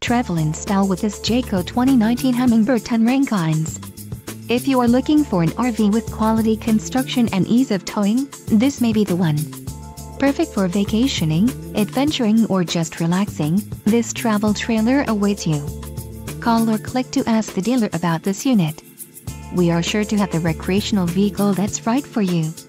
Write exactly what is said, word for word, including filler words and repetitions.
Travel in style with this Jayco twenty nineteen Hummingbird ten ring coins. If you are looking for an R V with quality construction and ease of towing, this may be the one. Perfect for vacationing, adventuring or just relaxing, this travel trailer awaits you. Call or click to ask the dealer about this unit. We are sure to have the recreational vehicle that's right for you.